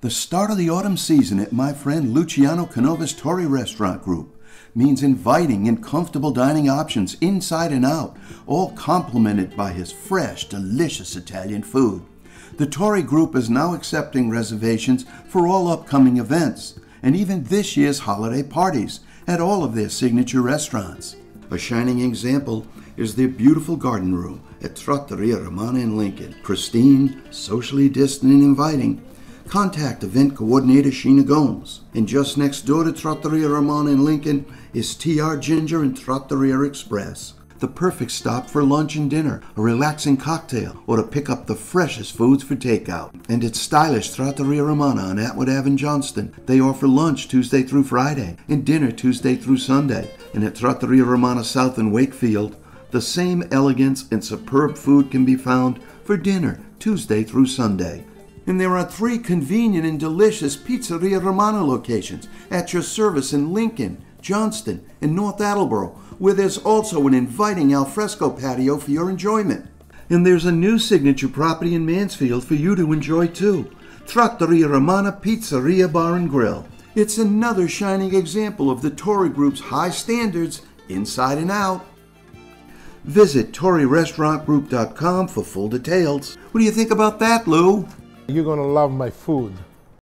The start of the autumn season at my friend Luciano Canova's Torre Restaurant Group means inviting and comfortable dining options inside and out, all complemented by his fresh, delicious Italian food. The Torre Group is now accepting reservations for all upcoming events, and even this year's holiday parties at all of their signature restaurants. A shining example is their beautiful garden room at Trattoria Romana in Lincoln. Pristine, socially distant, and inviting. Contact event coordinator Sheena Gomes. And just next door to Trattoria Romana in Lincoln is TR Ginger and Trattoria Express. The perfect stop for lunch and dinner, a relaxing cocktail, or to pick up the freshest foods for takeout. And at stylish Trattoria Romana on Atwood Ave in Johnston, they offer lunch Tuesday through Friday and dinner Tuesday through Sunday. And at Trattoria Romana South in Wakefield, the same elegance and superb food can be found for dinner Tuesday through Sunday. And there are 3 convenient and delicious Pizzeria Romana locations at your service in Lincoln, Johnston, and North Attleboro, where there's also an inviting alfresco patio for your enjoyment. And there's a new signature property in Mansfield for you to enjoy too. Trattoria Romana Pizzeria Bar and Grill. It's another shining example of the Torre Group's high standards inside and out. Visit TorreRestaurantGroup.com for full details. What do you think about that, Lou? You're going to love my food.